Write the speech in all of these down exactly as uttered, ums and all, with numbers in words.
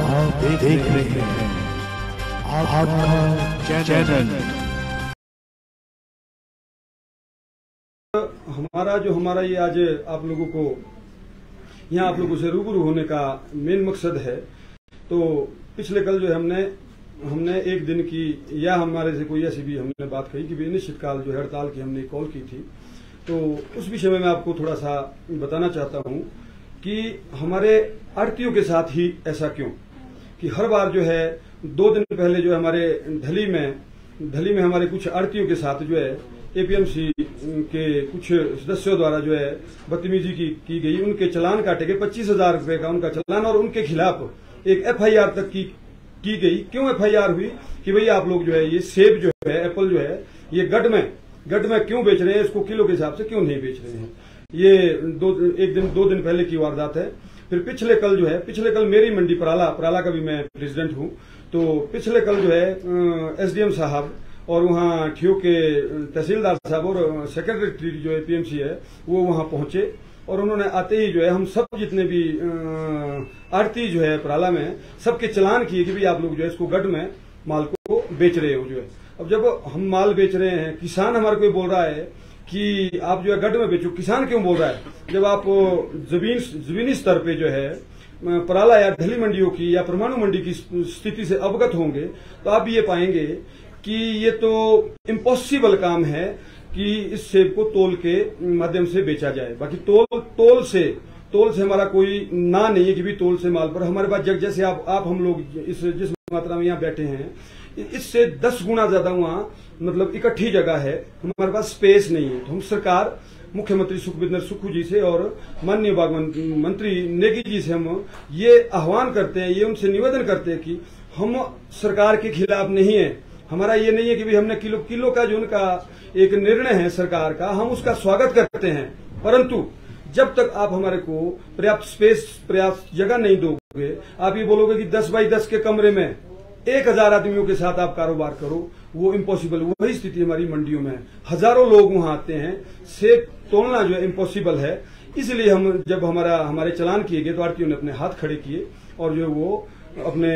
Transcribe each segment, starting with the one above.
आप देख रहे हैं आपका चैनल। हमारा जो हमारा ये आज आप लोगों को यहाँ आप लोगों से रूबरू होने का मेन मकसद है। तो पिछले कल जो है हमने हमने एक दिन की या हमारे से कोई ऐसी भी हमने बात कही कि निश्चितकाल जो है हड़ताल की हमने कॉल की थी। तो उस विषय में मैं आपको थोड़ा सा बताना चाहता हूँ कि हमारे आड़तियों के साथ ही ऐसा क्यों कि हर बार जो है दो दिन पहले जो है हमारे ढली में ढली में हमारे कुछ आड़तियों के साथ जो है एपीएमसी के कुछ सदस्यों द्वारा जो है बदतमीजी की, की गई। उनके चालान काटे गए, पच्चीस हजार रुपए का उनका चालान और उनके खिलाफ एक एफआईआर तक की की गई। क्यों एफआईआर हुई कि भाई आप लोग जो है ये सेब जो है एप्पल जो है ये गढ़ में गढ़ में क्यों बेच रहे हैं, इसको किलो के हिसाब से क्यों नहीं बेच रहे हैं। ये दो एक दिन दो दिन पहले की वारदात है। फिर पिछले कल जो है पिछले कल मेरी मंडी पराला पराला का भी मैं प्रेसिडेंट हूं। तो पिछले कल जो है एसडीएम साहब और वहाँ ठियो के तहसीलदार साहब और सेक्रेटरी जो है पीएमसी है वो वहाँ पहुंचे और उन्होंने आते ही जो है हम सब जितने भी आड़ती जो है पराला में सबके चलान किए कि भाई आप लोग जो है इसको गढ़ में माल को बेच रहे हो। जो है अब जब हम माल बेच रहे हैं, किसान हमारे को बोल रहा है कि आप जो है गढ़ में बेचो। किसान क्यों बोल रहा है? जब आप जमीन जमीनी स्तर पे जो है पराला या ढली मंडियों की या परमाणु मंडी की स्थिति से अवगत होंगे तो आप ये पाएंगे कि ये तो इम्पॉसिबल काम है कि इस सेब को तोल के माध्यम से बेचा जाए। बाकी तोल तोल से तोल से हमारा कोई ना नहीं है कि भी तोल से माल पर हमारे पास जग जैसे आप आप हम लोग इस जिस मात्रा में यहाँ बैठे हैं इससे दस गुना ज्यादा वहाँ मतलब इकट्ठी जगह है, हमारे पास स्पेस नहीं है। तो हम सरकार मुख्यमंत्री सुखविंदर सुक्खू जी से और माननीय बागवान मंत्री नेगी जी से हम ये आह्वान करते हैं, ये उनसे निवेदन करते हैं कि हम सरकार के खिलाफ नहीं है। हमारा ये नहीं है कि भी हमने किलो किलो का जो उनका एक निर्णय है सरकार का हम उसका स्वागत करते हैं, परंतु जब तक आप हमारे को पर्याप्त स्पेस पर्याप्त जगह नहीं दोगे, आप ये बोलोगे कि दस बाई दस के कमरे में एक हजार आदमियों के साथ आप कारोबार करो, वो इम्पॉसिबल। वही स्थिति हमारी मंडियों में है, हजारों लोग वहां आते हैं, सेब तोड़ना जो है इम्पॉसिबल है। इसलिए हम जब हमारा हमारे चलान किए गए तो आड़तियों ने अपने हाथ खड़े किए और जो वो अपने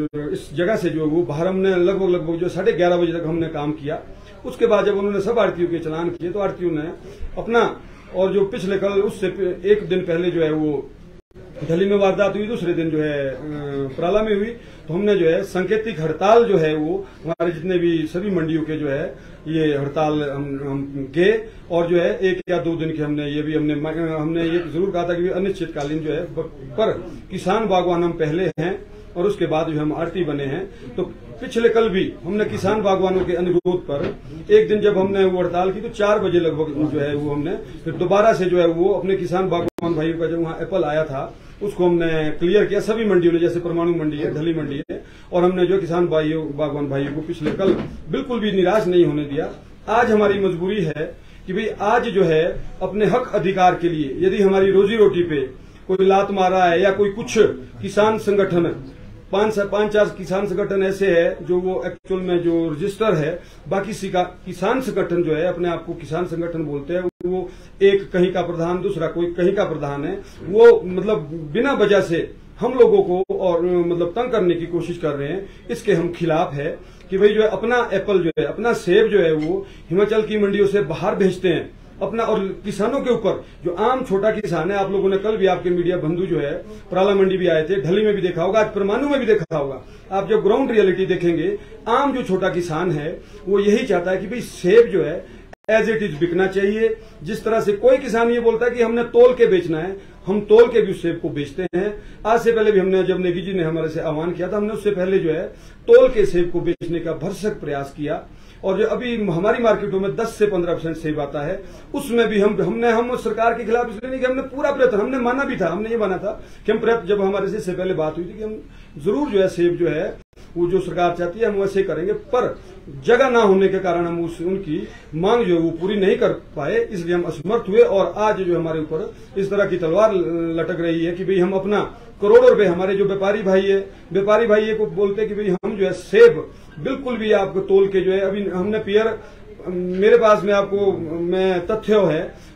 इस जगह से जो वो बाहर हमने लगभग लगभग जो साढ़े ग्यारह बजे तक हमने काम किया। उसके बाद जब उन्होंने सब आड़तियों के चलान किए तो आड़तियों ने अपना और जो पिछले कल उससे एक दिन पहले जो है वो ढली में वारदात हुई, दूसरे दिन जो है पराला में हुई। तो हमने जो है सांकेतिक हड़ताल जो है वो हमारे जितने भी सभी मंडियों के जो है ये हड़ताल हम, हम गए और जो है एक या दो दिन के हमने ये भी हमने हमने ये जरूर कहा था कि अनिश्चितकालीन जो है पर किसान बागवान हम पहले हैं और उसके बाद जो हम आड़ती बने हैं। तो पिछले कल भी हमने किसान बागवानों के अनुरोध पर एक दिन जब हमने वो हड़ताल की तो चार बजे लगभग जो है वो हमने फिर दोबारा से जो है वो अपने किसान बागवान भाइयों का जो वहाँ एप्पल आया था उसको हमने क्लियर किया सभी मंडियों ने, जैसे परमाणु मंडी है, ढली मंडी है, और हमने जो किसान भाइयों बागवान भाइयों को पिछले कल बिल्कुल भी निराश नहीं होने दिया। आज हमारी मजबूरी है कि भाई आज जो है अपने हक अधिकार के लिए यदि हमारी रोजी रोटी पे कोई लात मारा है या कोई कुछ किसान संगठन पांच पांच चार किसान संगठन ऐसे है जो वो एक्चुअल में जो रजिस्टर है, बाकी किसान संगठन जो है अपने आप को किसान संगठन बोलते हैं, वो एक कहीं का प्रधान दूसरा कोई कहीं का प्रधान है, वो मतलब बिना वजह से हम लोगों को और मतलब तंग करने की कोशिश कर रहे हैं। इसके हम खिलाफ है कि भाई जो है अपना एप्पल जो है अपना सेब जो है वो हिमाचल की मंडियों से बाहर भेजते हैं अपना, और किसानों के ऊपर जो आम छोटा किसान है, आप लोगों ने कल भी आपके मीडिया बंधु जो है पराला मंडी भी आए थे, ढली में भी देखा होगा, आज परमाणु में भी देखा होगा। आप जब ग्राउंड रियलिटी देखेंगे आम जो छोटा किसान है वो यही चाहता है कि भाई सेब जो है एज इट इज बिकना चाहिए। जिस तरह से कोई किसान ये बोलता है कि हमने तोल के बेचना है, हम तोल के भी उस सेब को बेचते हैं। आज से पहले भी हमने जब नेगी जी ने हमारे से आह्वान किया था हमने उससे पहले जो है तोल के सेब को बेचने का भरसक प्रयास किया। और जो अभी हमारी मार्केटों में दस से पंद्रह परसेंट सेब आता है उसमें भी हम हमने हम सरकार के खिलाफ इसलिए नहीं कि हमने पूरा प्रयत्न हमने माना भी था, हमने ये माना था कि हम प्रयत्न जब हमारे से इससे पहले बात हुई थी कि हम जरूर जो है सेब जो है वो जो सरकार चाहती है हम वैसे करेंगे, पर जगह ना होने के कारण हम उस उनकी मांग जो है वो पूरी नहीं कर पाए, इसलिए हम असमर्थ हुए। और आज जो हमारे ऊपर इस तरह की तलवार लटक रही है कि भाई हम अपना करोड़ों रुपए हमारे जो व्यापारी भाई है व्यापारी भाई ये को बोलते हैं कि भाई हम जो है सेब बिल्कुल भी आपको तोल के जो है अभी हमने पियर मेरे पास में आपको मैं तथ्य है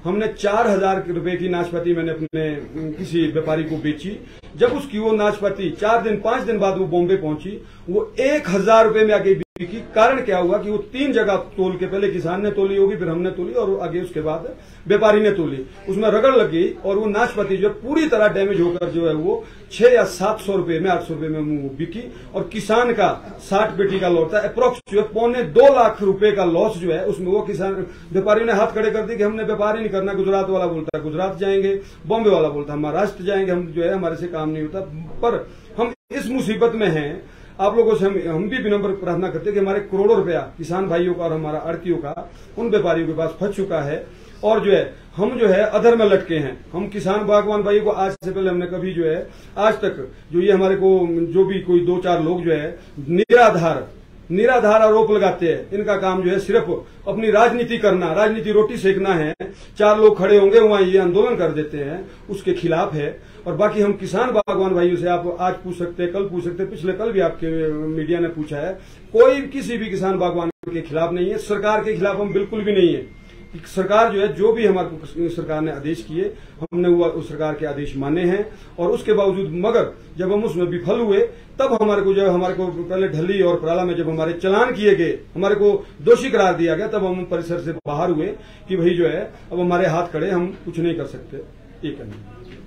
हमने चार हजार रुपए की नाशपाती मैंने अपने किसी व्यापारी को बेची। जब उसकी वो नाशपाती चार दिन पांच दिन बाद वो बॉम्बे पहुंची, वो एक हजार रुपए में आगे बिकी। कारण क्या हुआ कि वो तीन जगह तोल के, पहले किसान ने तोली होगी, फिर हमने तोली और आगे उसके बाद व्यापारी ने तोली, उसमें रगड़ लग गई और वो नाशपाती जो पूरी तरह डैमेज होकर जो है वो छह या सात सौ रुपए में, आठ सौ रुपए में वो बिकी। और किसान का साठ पेटी का लॉट था, अप्रोक्स जो है पौने दो लाख रुपए का लॉस जो है उसमें वो किसान व्यापारी ने हाथ खड़े कर दिए कि हमने व्यापारी नहीं करना। गुजरात वाला बोलता है गुजरात जाएंगे, बॉम्बे वाला बोलता है महाराष्ट्र जाएंगे, हम जो है हमारे से काम नहीं होता। पर हम इस मुसीबत में हैं, आप लोगों से हम, हम भी विनम्र प्रार्थना करते हैं कि हमारे करोड़ों रुपया किसान भाइयों का और हमारा आड़तियों का उन व्यापारियों के पास फंस चुका है और जो है हम जो है अधर में लटके हैं। हम किसान बागवान भाइयों को आज से पहले हमने कभी जो है आज तक जो ये हमारे को जो भी कोई दो चार लोग जो है निराधार निराधार आरोप लगाते हैं, इनका काम जो है सिर्फ अपनी राजनीति करना, राजनीति रोटी सेकना है। चार लोग खड़े होंगे वहां ये आंदोलन कर देते हैं, उसके खिलाफ है। और बाकी हम किसान बागवान भाइयों से आप आज पूछ सकते हैं, कल पूछ सकते हैं, पिछले कल भी आपके मीडिया ने पूछा है, कोई किसी भी किसान बागवान के खिलाफ नहीं है। सरकार के खिलाफ हम बिल्कुल भी नहीं है। सरकार जो है जो भी हमारे को सरकार ने आदेश किए हमने वो उस सरकार के आदेश माने हैं और उसके बावजूद मगर जब हम उसमें विफल हुए तब हमारे को जो हमारे को पहले ढली और पराला में जब हमारे चलान किए गए, हमारे को दोषी करार दिया गया, तब हम परिसर से बाहर हुए कि भाई जो है अब हमारे हाथ खड़े, हम कुछ नहीं कर सकते। ठीक है,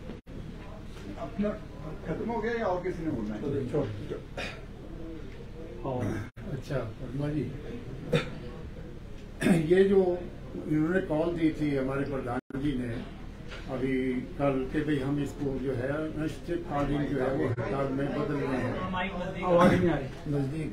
खत्म हो गया या और किसी ने बोलना है? अच्छा वर्मा जी, ये जो इन्होंने कॉल दी थी हमारे प्रधान जी ने अभी कल के भाई हम इसको जो है अनिश्चितकालीन जो है वो हड़ताल में बदल रहे हैं नजदीक।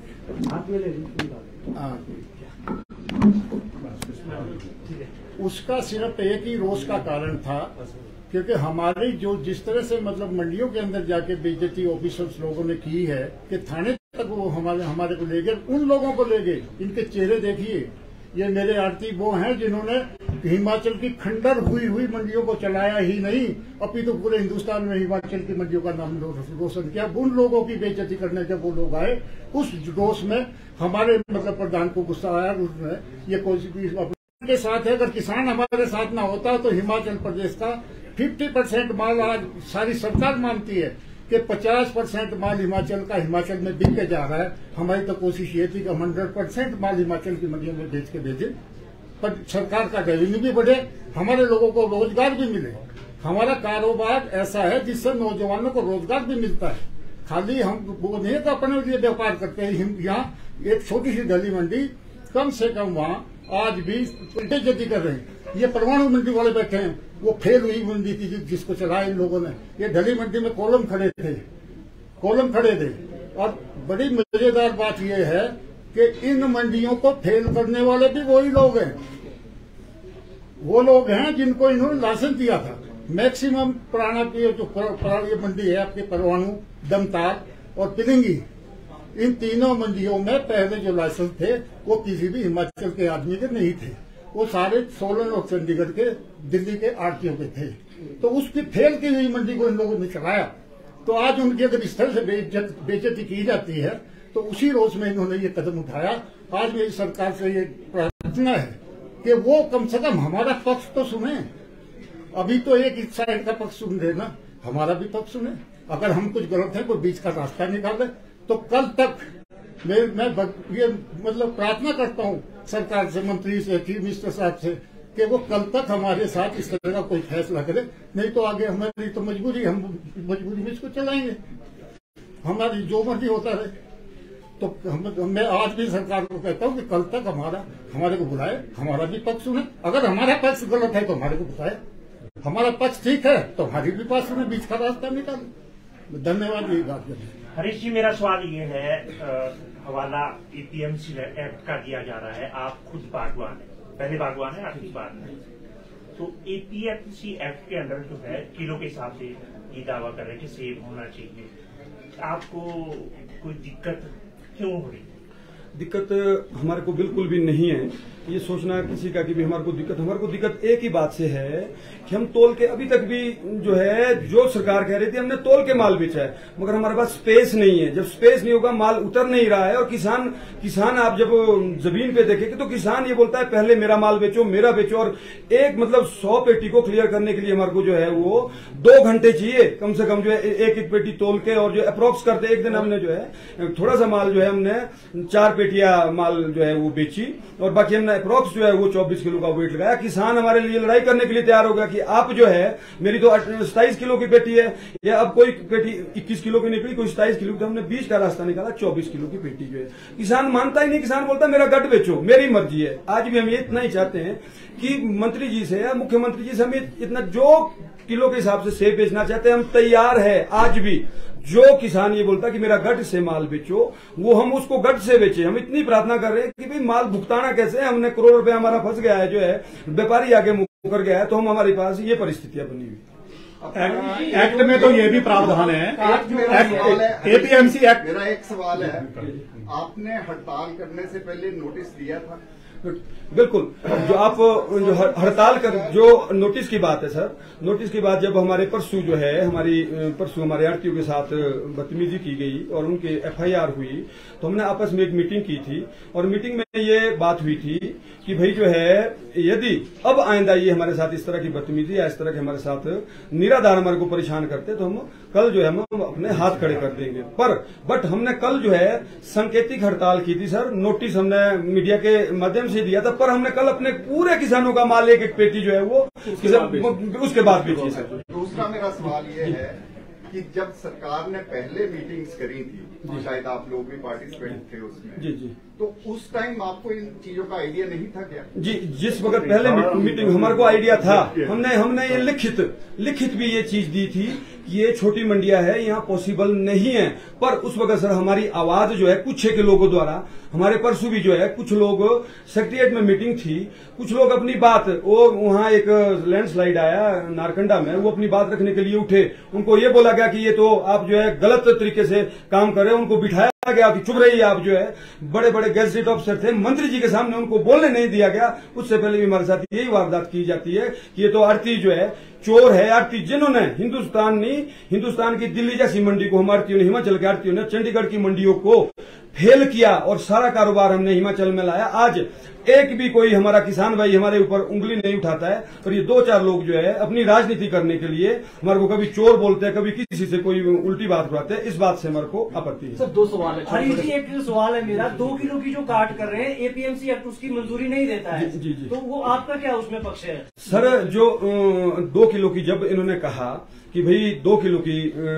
उसका सिर्फ एक ही रोष का कारण था क्योंकि हमारी जो जिस तरह से मतलब मंडियों के अंदर जाके बेइज्जती ऑफिसर्स लोगों ने की है कि थाने तक वो हमारे हमारे को ले गए, उन लोगों को ले गए। इनके चेहरे देखिए, ये मेरे आड़ती वो हैं जिन्होंने हिमाचल की खंडर हुई हुई मंडियों को चलाया ही नहीं, अपितु तो पूरे हिंदुस्तान में हिमाचल की मंडियों का नाम रोशन किया। उन लोगों की बेइज्जती करने जब वो लोग आए, उस जोश में हमारे मतलब प्रधान को गुस्सा आया। उसने ये कोशिश के साथ है, अगर किसान हमारे साथ ना होता तो हिमाचल प्रदेश का फिफ्टी परसेंट माल आज सारी सरकार मानती है कि पचास परसेंट माल हिमाचल का हिमाचल में बिक के जा रहा है। हमारी तो कोशिश ये थी कि हंड्रेड परसेंट माल हिमाचल की मंडियों में बेच के भेजे, पर सरकार का रेवेन्यू भी बढ़े, हमारे लोगों को रोजगार भी मिले। हमारा कारोबार ऐसा है जिससे नौजवानों को रोजगार भी मिलता है। खाली हम वो नहीं तो अपने लिए व्यापार करते हैं। यहाँ एक छोटी सी दली मंडी, कम से कम वहाँ आज भी बेइज्जती कर रहे हैं। ये परमाणु मंडी वाले बैठे हैं, वो फेल हुई मंडी थी जिसको चलाया इन लोगों ने। ये ढली मंडी में कॉलम खड़े थे, कॉलम खड़े थे। और बड़ी मजेदार बात यह है कि इन मंडियों को फेल करने वाले भी वही लोग हैं, वो लोग हैं जिनको इन्होंने लाइसेंस दिया था। मैक्सिमम पुराना जो पुरानी मंडी है आपके परमाणु, दमताल और पिलिंगी, इन तीनों मंडियों में पहले जो लाइसेंस थे वो किसी भी हिमाचल के आदमी के नहीं थे, वो सारे सोलन और चंडीगढ़ के, दिल्ली के आड़तियों के थे। तो उसकी फेल की हुई मंडी को इन लोगों ने चलाया। तो आज उनकी अगर इस तरह से बेइज्जती की जाती है तो उसी रोज में इन्होंने ये कदम उठाया। आज मेरी सरकार से ये प्रार्थना है कि वो कम से कम हमारा पक्ष तो सुने। अभी तो एक इस साइड का पक्ष सुन रहे ना, हमारा भी पक्ष सुने। अगर हम कुछ गलत है, कोई बीच का रास्ता निकाले तो कल तक मैं मैं ये मतलब प्रार्थना करता हूँ सरकार से, मंत्री से, चीफ मिनिस्टर साहब से कि वो कल तक हमारे साथ इस तरह का कोई फैसला करे। नहीं तो आगे हमारी तो मजबूरी, हम मजबूरी में इसको चलाएंगे, हमारी जो मर्जी होता रहे। तो हम, मैं आज भी सरकार को कहता हूँ कि कल तक हमारा हमारे को बुलाए, हमारा भी पक्ष सुने। अगर हमारा पक्ष गलत है तो हमारे को बताए, हमारा पक्ष ठीक है तो हमारी भी बात सुने, बीच का रास्ता निकाले। धन्यवाद। यही बात करें। हरीश जी, मेरा सवाल ये है, आ, हवाला एपीएमसी एक्ट का दिया जा रहा है, आप खुद बागवान है, पहले बागवान है, आपकी बात है, तो एपीएमसी एक्ट के अंदर जो है किलो के हिसाब से ये दावा कर रहे हैं कि सेब होना चाहिए, आपको कोई दिक्कत क्यों हो रही है? दिक्कत हमारे को बिल्कुल भी नहीं है। ये सोचना किसी का कि भी हमारे को दिक्कत, हमारे को दिक्कत एक ही बात से है कि हम तोल के अभी तक भी जो है, जो सरकार कह रही थी हमने तोल के माल बेचा है, मगर हमारे पास स्पेस नहीं है। जब स्पेस नहीं होगा माल उतर नहीं रहा है। और किसान किसान आप जब जमीन पे देखेंगे तो किसान ये बोलता है पहले मेरा माल बेचो, मेरा बेचो। और एक मतलब सौ पेटी को क्लियर करने के लिए हमारे को जो है वो दो घंटे चाहिए कम से कम, जो है एक एक पेटी तोल के। और जो अप्रोक्स करते एक दिन हमने जो है थोड़ा सा माल जो है हमने चार पेटियां माल जो है वो बेची, और बाकी हमने अप्रोक्स जो है वो चौबीस किलो का वेट लगाया। किसान हमारे लिए लड़ाई करने के लिए तैयार हो गया कि आप जो है, मेरी तो सताइस किलो की पेटी है, या अब कोई पेटी इक्कीस किलो की निकली, कोई सताइस किलो की, तो हमने बीच का रास्ता निकाला, चौबीस किलो की पेटी जो है। किसान मानता ही नहीं, किसान बोलता मेरा गट बेचो, मेरी मर्जी है। आज भी हम ये इतना ही चाहते हैं कि मंत्री जी से या मुख्यमंत्री जी से हमें इतना जो किलो के हिसाब से सेब बेचना चाहते हैं हम तैयार है। आज भी जो किसान ये बोलता कि मेरा गट से माल बेचो, वो हम उसको गट से बेचे। हम इतनी प्रार्थना कर रहे हैं कि भाई माल भुगताना कैसे है, हमने करोड़ रुपए हमारा फंस गया है, जो है व्यापारी आगे मुकर गया है, तो हम हमारे पास ये परिस्थितियां बनी हुई। एक्ट में तो ये भी प्रावधान है, एपीएमसी एक्ट। मेरा एक सवाल है, आपने हड़ताल करने से पहले नोटिस दिया था? बिल्कुल। जो आप जो हड़ताल कर जो नोटिस की बात है सर, नोटिस की बात जब हमारे परसों जो है हमारी परसों हमारे आड़तियों के साथ बदतमीजी की गई और उनके एफआईआर हुई, तो हमने आपस में एक मीटिंग की थी। और मीटिंग में ये बात हुई थी कि भाई जो है यदि अब आइंदा ये हमारे साथ इस तरह की बदतमीजी या इस तरह के हमारे साथ निराधार हमारे को परेशान करते तो हम कल जो है हम अपने हाथ खड़े कर देंगे। पर बट हमने कल जो है सांकेतिक हड़ताल की थी सर, नोटिस हमने मीडिया के माध्यम से दिया था, पर हमने कल अपने पूरे किसानों का माल एक एक पेटी जो है वो उसके बाद बेची सर। दूसरा मेरा सवाल ये है कि जब सरकार ने पहले मीटिंग्स करी थी, शायद आप लोग भी पार्टिसिपेट थे उसमें, जी जी, तो उस टाइम आपको इन चीजों का आइडिया नहीं था क्या? जी, जिस वक्त पहले मीटिंग हमारे को आइडिया था, हमने हमने ये लिखित लिखित भी ये चीज दी थी कि ये छोटी मंडियां है, यहाँ पॉसिबल नहीं है। पर उस वक्त सर हमारी आवाज जो है कुछ के लोगों द्वारा, हमारे परसों भी जो है कुछ लोग सेक्रेटरिएट में मीटिंग थी, कुछ लोग अपनी बात, वो वहां एक लैंडस्लाइड आया नारकंडा में, वो अपनी बात रखने के लिए उठे। उनको ये बोला गया कि ये तो आप जो है गलत तरीके से काम कर रहे हैं, उनको बिठाया गया कि चुप रहिए आप। जो है बड़े बड़े गैजेट ऑफिसर थे, मंत्री जी के सामने उनको बोलने नहीं दिया गया। उससे पहले भी हमारे साथ यही वारदात की जाती है कि ये तो आरती जो है चोर है। आरती जिन्होंने हिंदुस्तान नहीं, हिंदुस्तान की दिल्ली जैसी मंडी को हम आरतीयों ने, हिमाचल के आरतीयों ने चंडीगढ़ की मंडियों को फेल किया और सारा कारोबार हमने हिमाचल में लाया। आज एक भी कोई हमारा किसान भाई हमारे ऊपर उंगली नहीं उठाता है। और ये दो चार लोग जो है अपनी राजनीति करने के लिए हमारे को कभी चोर बोलते हैं, कभी किसी से कोई उल्टी बात उठाते हैं। इस बात से हमारे को आपत्ति है। सर दो सवाल है। हरीश जी, एक सवाल है मेरा, दो किलो की जो काट कर रहे हैं एपीएमसी एक्ट उसकी मंजूरी नहीं देता है, जी, जी, जी। तो वो आपका क्या उसमें पक्ष है? सर जो दो किलो की जब इन्होंने कहा कि भाई दो किलो की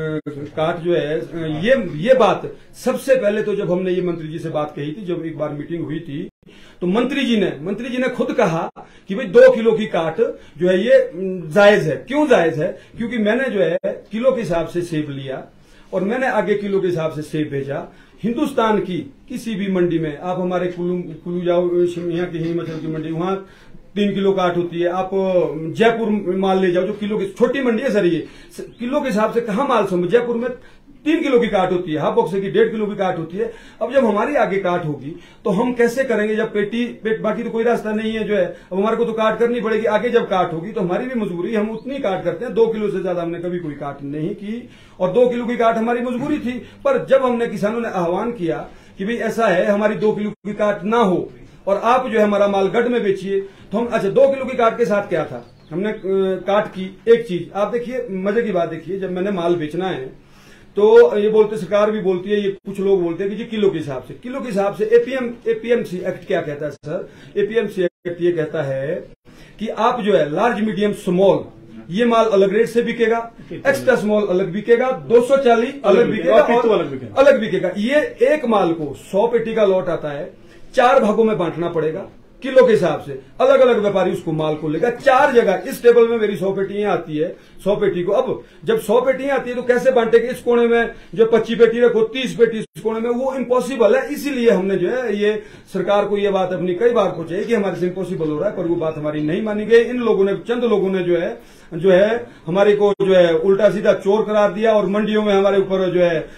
काट जो है, ये ये बात सबसे पहले तो जब हमने ये मंत्री जी से बात कही थी, जब एक बार मीटिंग हुई थी, तो मंत्री जी ने मंत्री जी ने खुद कहा कि भाई दो किलो की काट जो है ये जायज है। क्यों जायज है? क्योंकि मैंने जो है किलो के हिसाब से सेब लिया और मैंने आगे किलो के हिसाब से सेब भेजा। हिंदुस्तान की किसी भी मंडी में, आप हमारे कुल्लू कुल्लू जाओ, यहाँ की हिमाचल की मंडी, वहां तीन किलो काट होती है। आप जयपुर माल ले जाओ जो किलो की, छोटी मंडी है सर, ये किलो के हिसाब से कहाँ माल समझ, जयपुर में तीन किलो की काट होती है, हाफ बॉक्स की डेढ़ किलो की काट होती है। अब जब हमारी आगे काट होगी तो हम कैसे करेंगे जब पेटी पेट, बाकी तो कोई रास्ता नहीं है जो है, अब हमारे को तो काट करनी पड़ेगी। आगे जब काट होगी तो हमारी भी मजबूरी, हम उतनी काट करते हैं, दो किलो से ज्यादा हमने कभी कोई काट नहीं की और दो किलो की काट हमारी मजबूरी थी। पर जब हमने किसानों ने आह्वान किया कि भाई ऐसा है हमारी दो किलो की काट ना हो और आप जो है हमारा माल गढ़ में बेचिए, तो हम अच्छा दो किलो की काट के साथ क्या था, हमने काट की एक चीज आप देखिए, मजे की बात देखिए, जब मैंने माल बेचना है तो ये बोलते, सरकार भी बोलती है, ये कुछ लोग बोलते हैं कि जी किलो के हिसाब से, किलो के हिसाब से एपीएम एपीएमसी एक्ट क्या कहता है सर? एपीएमसी एक्ट ये कहता है कि आप जो है लार्ज मीडियम स्मॉल ये माल अलग रेट से बिकेगा, एक्स्ट्रा स्मॉल अलग बिकेगा, दो सौ चालीस अलग बिकेगा और अलग बिकेगा। ये एक माल को सौ पेटी का लॉट आता है, चार भागों में बांटना पड़ेगा किलो के हिसाब से, अलग अलग व्यापारी उसको माल को लेगा चार जगह। इस टेबल में मेरी सौ पेटियां आती है, सौ पेटी को अब जब सौ पेटियां आती है तो कैसे बांटेंगे? इस कोने में जो पच्चीस पेटी रखो, तीस पेटी इस कोने में, वो इम्पॉसिबल है। इसीलिए हमने जो है ये सरकार को ये बात अपनी कई बार पूछी कि हमारे से इम्पॉसिबल हो रहा है, पर वो बात हमारी नहीं मानी गई। इन लोगों ने, चंद लोगों ने जो है जो है हमारे को जो है उल्टा सीधा चोर करार दिया और मंडियों में हमारे ऊपर जो है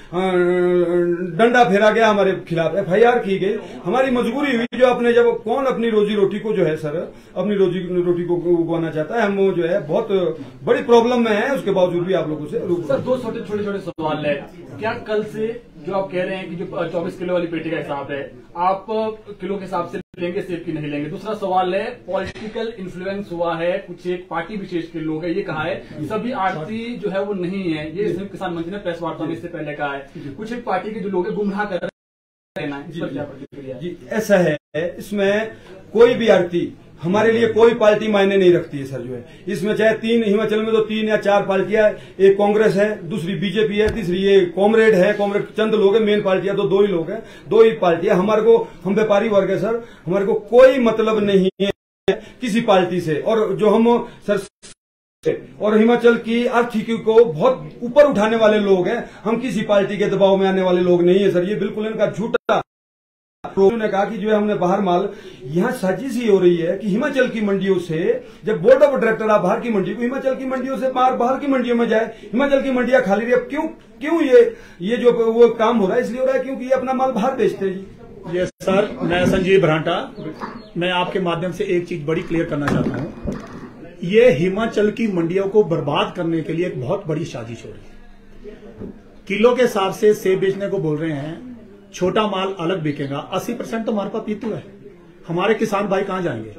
डंडा फेरा गया, हमारे खिलाफ एफ आई आर की गई। हमारी मजबूरी हुई जो अपने जब कौन अपनी रोजी रोटी को जो है सर अपनी रोजी रोटी को उगाना चाहता है, हम जो है बहुत बड़ी प्रॉब्लम में है, उसके बावजूद भी आप लोगों से सर दो छोटे छोटे छोटे सवाल है। क्या कल से जो आप कह रहे हैं कि जो चौबीस किलो वाली पेटी का हिसाब है आप किलो के हिसाब से लेंगे, सेब की नहीं लेंगे? दूसरा सवाल है, पॉलिटिकल इन्फ्लुएंस हुआ है, कुछ एक पार्टी विशेष के लोग हैं, ये कहा है सभी आड़ती जो है वो नहीं है, ये संयुक्त किसान मंच ने प्रेस वार्ता में इससे पहले कहा है। कुछ एक पार्टी के जो लोग हैं गुमराह कर रहे हैं, इस पर क्या प्रतिक्रिया? जी ऐसा है, इसमें कोई भी आड़ती हमारे लिए कोई पार्टी मायने नहीं रखती है सर। जो है इसमें चाहे तीन, हिमाचल में तो तीन या चार पार्टियां, एक कांग्रेस है, दूसरी बीजेपी है, तीसरी ये कॉमरेड है, कॉमरेड चंद लोग हैं, मेन पार्टियां तो दो ही लोग हैं, दो ही पार्टियां। हमारे को, हम व्यापारी वर्ग है सर, हमारे को कोई मतलब नहीं है किसी पार्टी से। और जो हम सर और हिमाचल की आर्थिकी को बहुत ऊपर उठाने वाले लोग हैं, हम किसी पार्टी के दबाव में आने वाले लोग नहीं है सर। ये बिल्कुल इनका झूठा ने कहा कि जो है हमने बाहर माल, यहाँ साजिश ही हो रही है कि हिमाचल की मंडियों से, जब बोर्ड ऑफ डायरेक्टर आप बाहर की मंडी को हिमाचल की मंडियों से बाहर बाहर की मंडियों में जाए, हिमाचल की मंडियां खाली रही। अब क्यों क्यों ये ये जो वो काम हो रहा है, इसलिए हो रहा है क्योंकि ये अपना माल बाहर बेचते हैं जी। ये सर, मैं संजीव भरांटा, मैं आपके माध्यम से एक चीज बड़ी क्लियर करना चाहता हूँ। ये हिमाचल की मंडियों को बर्बाद करने के लिए एक बहुत बड़ी साजिश हो रही है। किलो के हिसाब से सेब बेचने को बोल रहे हैं, छोटा माल अलग बिकेगा। अस्सी परसेंट तो हमारे पास पीतू है, हमारे किसान भाई कहां जाएंगे?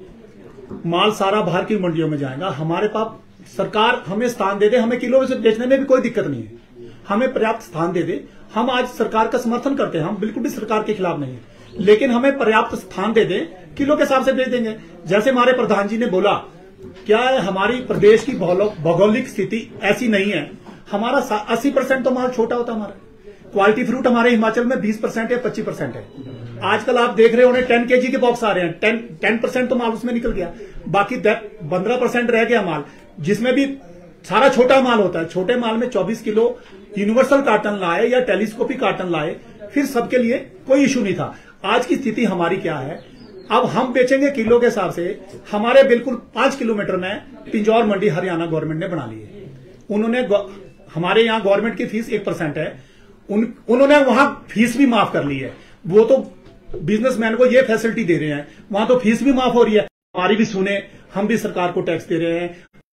माल सारा बाहर की मंडियों में जाएगा। हमारे पास सरकार हमें स्थान दे दे, हमें किलो से बेचने में भी कोई दिक्कत नहीं है, हमें पर्याप्त स्थान दे दे। हम आज सरकार का समर्थन करते हैं, हम बिल्कुल भी सरकार के खिलाफ नहीं है, लेकिन हमें पर्याप्त स्थान दे दे, किलो के हिसाब से बेच देंगे। जैसे हमारे प्रधान जी ने बोला, क्या है हमारी प्रदेश की भौगोलिक स्थिति ऐसी नहीं है, हमारा अस्सी परसेंट तो माल छोटा होता, हमारा क्वालिटी फ्रूट हमारे हिमाचल में बीस परसेंट या पच्चीस परसेंट है। आजकल आप देख रहे हो टेन केजी के बॉक्स आ रहे हैं, टेन टेन परसेंट तो माल उसमें निकल गया, बाकी पंद्रह परसेंट रह गया माल, जिसमें भी सारा छोटा माल होता है। छोटे माल में चौबीस किलो यूनिवर्सल कार्टन लाए या टेलीस्कोपी कार्टन लाए, फिर सबके लिए कोई इश्यू नहीं था। आज की स्थिति हमारी क्या है, अब हम बेचेंगे किलो के हिसाब से। हमारे बिल्कुल पांच किलोमीटर में पिंजौर मंडी हरियाणा गवर्नमेंट ने बना ली है। उन्होंने, हमारे यहाँ गवर्नमेंट की फीस एक परसेंट है, उन, उन्होंने वहां फीस भी माफ कर ली है। वो तो बिजनेसमैन को ये फैसिलिटी दे रहे हैं, वहां तो फीस भी माफ हो रही है। हमारी भी सुने, हम भी सरकार को टैक्स दे रहे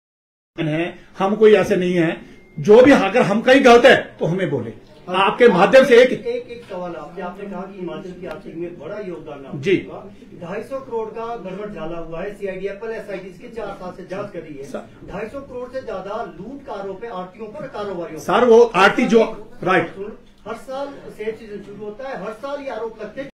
हैं, हम कोई ऐसे नहीं है। जो भी अगर हम कहीं गलत है तो हमें बोले। आपके माध्यम से एक एक एक सवाल आपने आपने कहा कि हिमाचल की आर्थिक में बड़ा योगदान है जी। ढाई सौ करोड़ का गड़बड़ झाला हुआ है, सीआईडी एप्पल एसआईटी इसके चार साल से जांच करी है। ढाई सौ करोड़ से ज्यादा लूट का आरोप है आरटीओ पर, कारोबारियों सर। वो आरती जो राइट, हर साल सेब सीजन शुरू होता है, हर साल ये आरोप लगते हैं